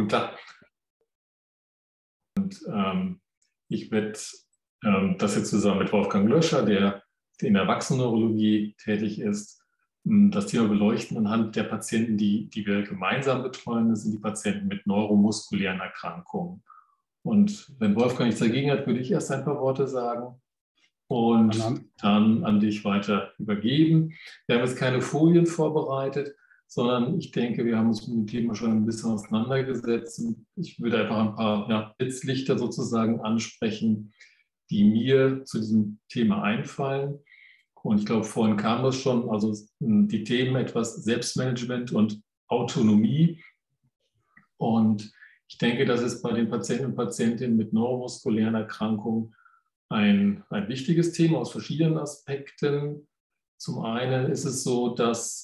Tag. Und ich werde das jetzt zusammen mit Wolfgang Löscher, der in der Erwachsenenneurologie tätig ist, das Thema beleuchten anhand der Patienten, die wir gemeinsam betreuen. Das sind die Patienten mit neuromuskulären Erkrankungen. Und wenn Wolfgang nichts dagegen hat, würde ich erst ein paar Worte sagen und dann an dich weiter übergeben. Wir haben jetzt keine Folien vorbereitet, sondern ich denke, wir haben uns mit dem Thema schon ein bisschen auseinandergesetzt. Ich würde einfach ein paar Blitzlichter sozusagen ansprechen, die mir zu diesem Thema einfallen. Und ich glaube, vorhin kam das schon, also die Themen etwas Selbstmanagement und Autonomie. Und ich denke, das ist bei den Patienten und Patientinnen mit neuromuskulären Erkrankungen ein wichtiges Thema aus verschiedenen Aspekten. Zum einen ist es so, dass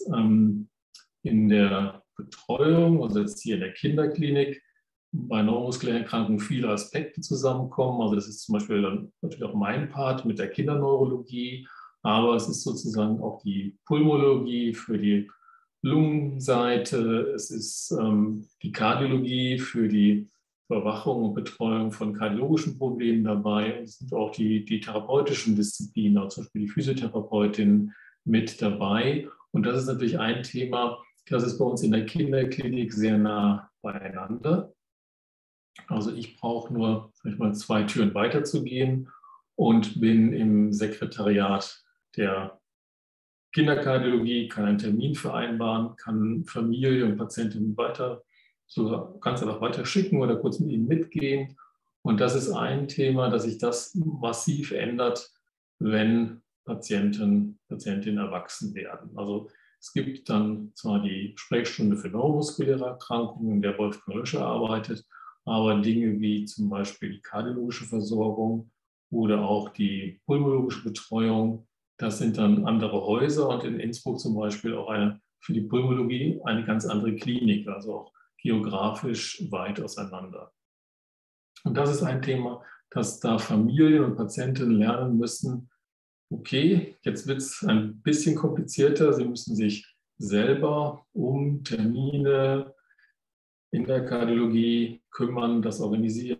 in der Betreuung, also jetzt hier in der Kinderklinik, bei neuromuskulären Erkrankungen viele Aspekte zusammenkommen. Also das ist zum Beispiel dann natürlich auch mein Part mit der Kinderneurologie, aber es ist sozusagen auch die Pulmologie für die Lungenseite, es ist die Kardiologie für die Überwachung und Betreuung von kardiologischen Problemen dabei. Es sind auch die therapeutischen Disziplinen, also zum Beispiel die Physiotherapeutin mit dabei. Und das ist natürlich ein Thema, das ist bei uns in der Kinderklinik sehr nah beieinander. Also ich brauche nur, sag ich mal, 2 Türen weiterzugehen und bin im Sekretariat der Kinderkardiologie, kann einen Termin vereinbaren, kann Familie und Patientinnen ganz einfach weiter schicken oder kurz mit ihnen mitgehen. Und das ist ein Thema, dass sich das massiv ändert, wenn Patientinnen erwachsen werden. Also es gibt dann zwar die Sprechstunde für neuromuskuläre Erkrankungen, in der Wolfgang Löscher arbeitet, aber Dinge wie zum Beispiel die kardiologische Versorgung oder auch die pulmologische Betreuung, das sind dann andere Häuser und in Innsbruck zum Beispiel auch für die Pulmologie eine ganz andere Klinik, also auch geografisch weit auseinander. Und das ist ein Thema, dass da Familien und Patienten lernen müssen, okay, jetzt wird es ein bisschen komplizierter, sie müssen sich selber um Termine in der Kardiologie kümmern, das organisieren.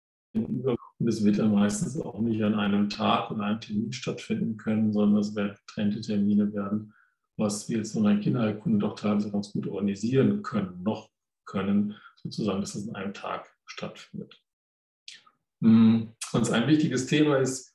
Und es wird dann meistens auch nicht an einem Tag oder einem Termin stattfinden können, sondern es werden getrennte Termine werden, was wir jetzt in der Kinderheilkunde doch teilweise ganz gut organisieren können, sozusagen, dass es an einem Tag stattfindet. Und ein wichtiges Thema ist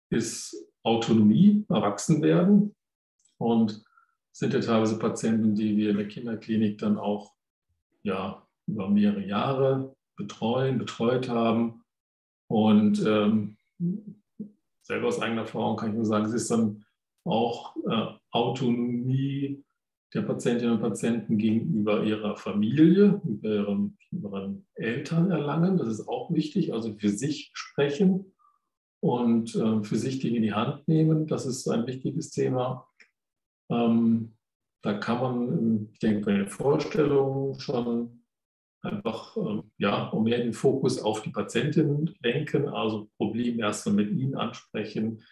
Autonomie, Erwachsenwerden. Und es sind ja teilweise Patienten, die wir in der Kinderklinik dann auch über mehrere Jahre betreut haben. Und selber aus eigener Erfahrung kann ich nur sagen, es ist dann auch Autonomie der Patientinnen und Patienten gegenüber ihrer Familie, über ihren Eltern erlangen. Das ist auch wichtig, also für sich sprechen und für sich Dinge in die Hand nehmen. Das ist ein wichtiges Thema. Da kann man, ich denke, bei den Vorstellungen schon einfach um mehr den Fokus auf die Patientin lenken, also Probleme erstmal mit ihnen ansprechen,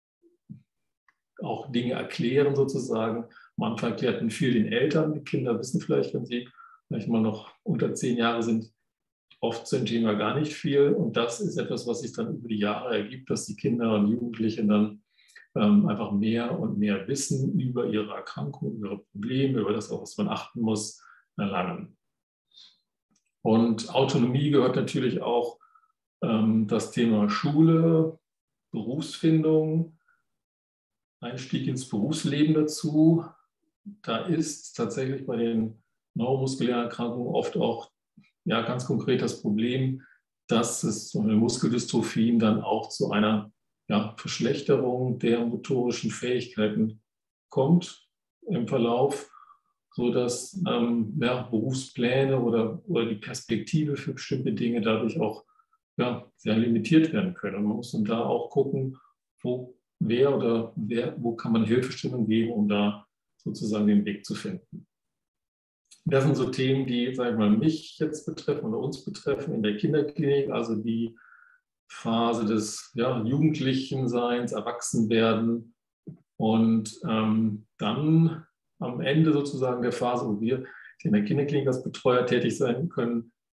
auch Dinge erklären sozusagen. Am Anfang erklärt man viel den Eltern. Die Kinder wissen vielleicht, wenn sie vielleicht mal noch unter 10 Jahre sind, oft zum Thema gar nicht viel. Und das ist etwas, was sich dann über die Jahre ergibt, dass die Kinder und Jugendlichen dann einfach mehr und mehr Wissen über ihre Erkrankungen, ihre Probleme, über das, auf was man achten muss, erlangen. Und Autonomie gehört natürlich auch das Thema Schule, Berufsfindung, Einstieg ins Berufsleben dazu. Da ist tatsächlich bei den neuromuskulären Erkrankungen oft auch ganz konkret das Problem, dass es so eine Muskeldystrophien dann auch zu einer Verschlechterung der motorischen Fähigkeiten kommt im Verlauf, sodass Berufspläne oder die Perspektive für bestimmte Dinge dadurch auch sehr limitiert werden können. Und man muss dann da auch gucken, wo kann man Hilfestellung geben, um da sozusagen den Weg zu finden. Das sind so Themen, die, sage ich mal, mich jetzt betreffen oder uns betreffen in der Kinderklinik, also die Phase des Jugendlichenseins, Erwachsenwerden und dann am Ende sozusagen der Phase, wo wir in der Kinderklinik als Betreuer tätig sein können,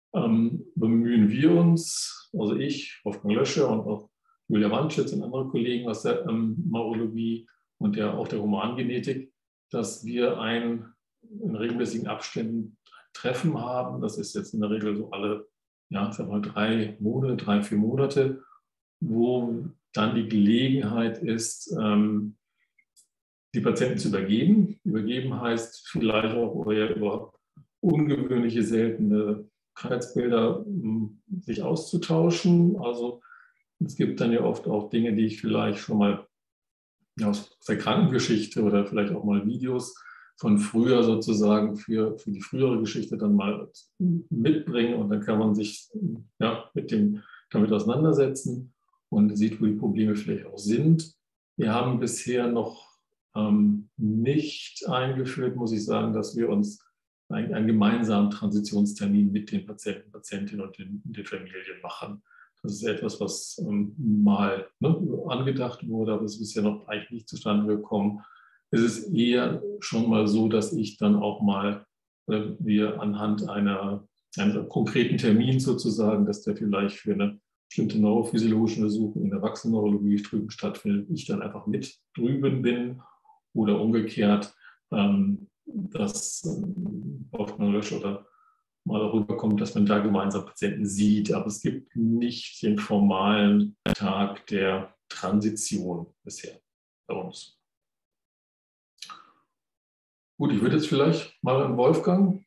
bemühen wir uns, also ich, Wolfgang Löscher und auch Julia Wandschitz und andere Kollegen aus der Neurologie und auch der Humangenetik, dass wir in regelmäßigen Abständen Treffen haben. Das ist jetzt in der Regel so alle, ja, sag mal 3 Monate, 3, 4 Monate, wo dann die Gelegenheit ist, die Patienten zu übergeben. Übergeben heißt vielleicht auch über ungewöhnliche, seltene Krankheitsbilder sich auszutauschen. Also es gibt dann ja oft auch Dinge, die ich vielleicht schon mal aus der Krankengeschichte oder vielleicht auch mal Videos von früher sozusagen für die frühere Geschichte dann mal mitbringen und dann kann man sich damit auseinandersetzen und sieht, wo die Probleme vielleicht auch sind. Wir haben bisher noch nicht eingeführt, muss ich sagen, dass wir uns einen gemeinsamen Transitionstermin mit den Patienten, Patientinnen und den Familien machen. Das ist etwas, was mal angedacht wurde, aber es ist bisher noch eigentlich nicht zustande gekommen. Es ist eher schon mal so, dass ich dann auch mal, wir anhand eines konkreten Termins sozusagen, dass der vielleicht für eine bestimmte neurophysiologische Untersuchung in der Erwachsenenneurologie drüben stattfindet, ich dann einfach mit drüben bin oder umgekehrt, dass Wolfgang Lösch oder mal darüber kommt, dass man da gemeinsam Patienten sieht. Aber es gibt nicht den formalen Tag der Transition bisher bei uns. Gut, ich würde jetzt vielleicht mal an Wolfgang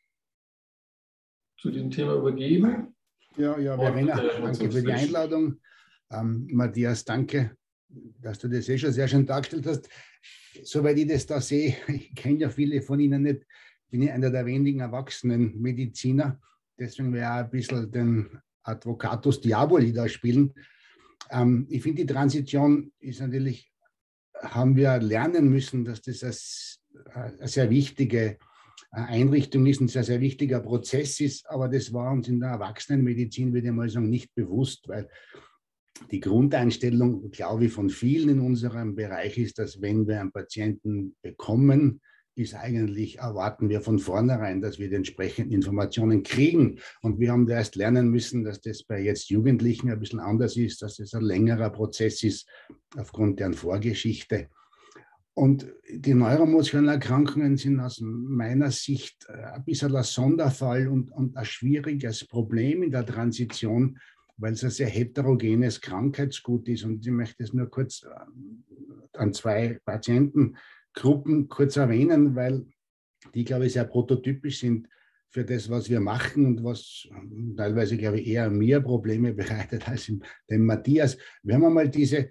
zu diesem Thema übergeben. Ja, Verena, danke für die Einladung. Matthias, danke, dass du das schon sehr schön dargestellt hast. Soweit ich das da sehe, ich kenne ja viele von Ihnen nicht, bin ich einer der wenigen erwachsenen Mediziner. Deswegen werde ich auch ein bisschen den Advocatus Diaboli da spielen. Ich finde, die Transition ist natürlich, haben wir lernen müssen, dass das eine sehr wichtige Einrichtung ist, ein sehr, sehr wichtiger Prozess ist. Aber das war uns in der Erwachsenenmedizin, würde ich mal sagen, nicht bewusst, weil die Grundeinstellung, glaube ich, von vielen in unserem Bereich ist, dass wenn wir einen Patienten bekommen, ist eigentlich, erwarten wir von vornherein, dass wir die entsprechenden Informationen kriegen. Und wir haben da erst lernen müssen, dass das bei jetzt Jugendlichen ein bisschen anders ist, dass das ein längerer Prozess ist aufgrund deren Vorgeschichte. Und die neuromuskulären Erkrankungen sind aus meiner Sicht ein bisschen ein Sonderfall und ein schwieriges Problem in der Transition, weil es ein sehr heterogenes Krankheitsgut ist. Und ich möchte es nur kurz an 2 Patientengruppen kurz erwähnen, weil die, glaube ich, sehr prototypisch sind für das, was wir machen und was teilweise, glaube ich, eher mir Probleme bereitet als dem Matthias. Wir haben einmal diese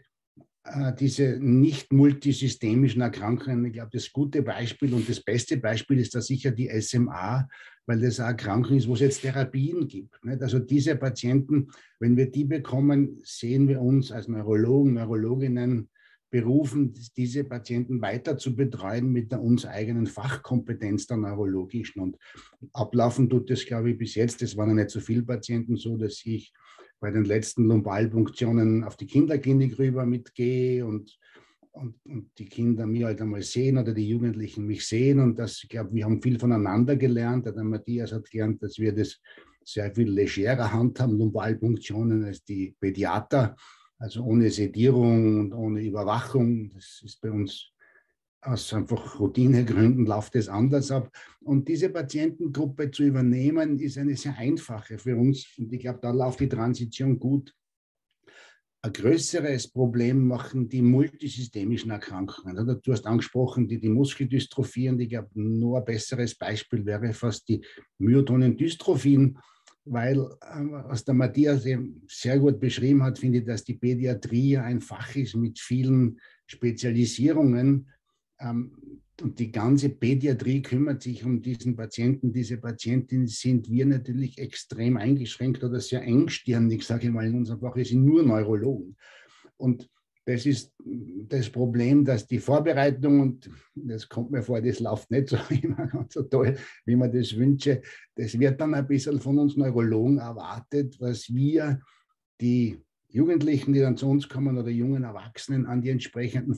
nicht multisystemischen Erkrankungen. Ich glaube, das gute Beispiel und das beste Beispiel ist da sicher die SMA, weil das eine Erkrankung ist, wo es jetzt Therapien gibt. Nicht? Also diese Patienten, wenn wir die bekommen, sehen wir uns als Neurologen, Neurologinnen berufen, diese Patienten weiter zu betreuen mit der uns eigenen Fachkompetenz der neurologischen. Und ablaufen tut das, glaube ich, bis jetzt, das waren ja nicht so viele Patienten so, dass ich bei den letzten Lumbalpunktionen auf die Kinderklinik rüber mitgehe und die Kinder mir halt einmal sehen oder die Jugendlichen mich sehen. Und das, ich glaube, wir haben viel voneinander gelernt. Der Matthias hat gelernt, dass wir das sehr viel legerer handhaben, Lumbalpunktionen, als die Pädiater, also ohne Sedierung und ohne Überwachung. Das ist bei uns aus einfach Routinegründen läuft es anders ab. Und diese Patientengruppe zu übernehmen, ist eine sehr einfache für uns. Und ich glaube, da läuft die Transition gut. Ein größeres Problem machen die multisystemischen Erkrankungen. Du hast angesprochen, die Muskeldystrophie. Und ich glaube, nur ein besseres Beispiel wäre fast die Myotonen-Dystrophien, weil, was der Matthias eben sehr gut beschrieben hat, finde ich, dass die Pädiatrie ein Fach ist mit vielen Spezialisierungen. Und die ganze Pädiatrie kümmert sich um diesen Patienten. Diese Patientinnen sind wir natürlich extrem eingeschränkt oder sehr engstirnig, sage ich mal, in unserem Fach. Wir sind nur Neurologen. Und das ist das Problem, dass die Vorbereitung, und das kommt mir vor, das läuft nicht so immer ganz so toll, wie man das wünsche. Das wird dann ein bisschen von uns Neurologen erwartet, was wir die Jugendlichen, die dann zu uns kommen, oder jungen Erwachsenen an die entsprechenden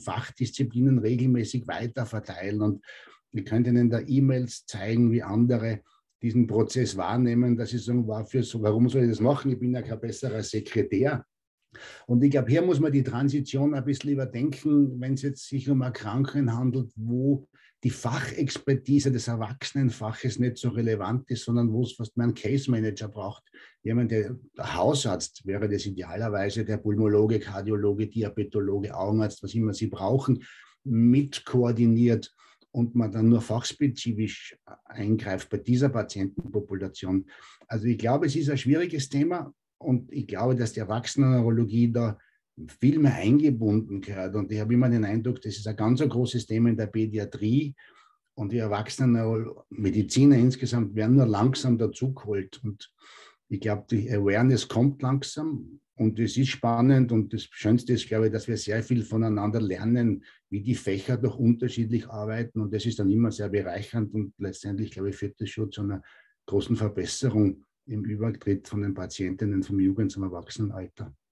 Fachdisziplinen regelmäßig weiterverteilen. Und wir können Ihnen da E-Mails zeigen, wie andere diesen Prozess wahrnehmen, dass sie sagen, warum soll ich das machen? Ich bin ja kein besserer Sekretär. Und ich glaube, hier muss man die Transition ein bisschen überdenken, wenn es jetzt sich um Erkrankungen handelt, wo die Fachexpertise des Erwachsenenfaches nicht so relevant ist, sondern wo es fast mehr einen Case Manager braucht. Jemand, der Hausarzt wäre das idealerweise, der Pulmologe, Kardiologe, Diabetologe, Augenarzt, was immer sie brauchen, mit koordiniert und man dann nur fachspezifisch eingreift bei dieser Patientenpopulation. Also ich glaube, es ist ein schwieriges Thema. Und ich glaube, dass die Erwachsenenneurologie da viel mehr eingebunden gehört. Und ich habe immer den Eindruck, das ist ein ganz großes Thema in der Pädiatrie. Und die Erwachsenenmediziner insgesamt werden nur langsam dazugeholt. Und ich glaube, die Awareness kommt langsam. Und es ist spannend. Und das Schönste ist, glaube ich, dass wir sehr viel voneinander lernen, wie die Fächer doch unterschiedlich arbeiten. Und das ist dann immer sehr bereichernd. Und letztendlich, glaube ich, führt das schon zu einer großen Verbesserung im Übertritt von den Patientinnen vom Jugend- zum Erwachsenenalter.